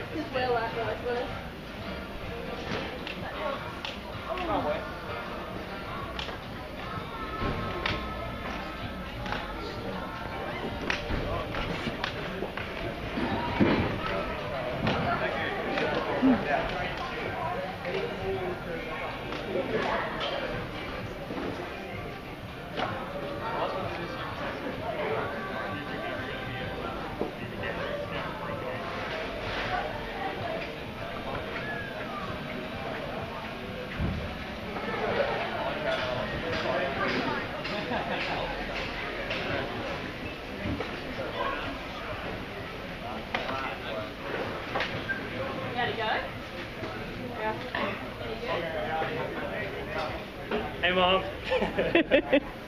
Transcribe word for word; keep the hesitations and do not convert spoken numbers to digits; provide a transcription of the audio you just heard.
Just well that right first. Can't wait. How'd it go? Hey, Mom.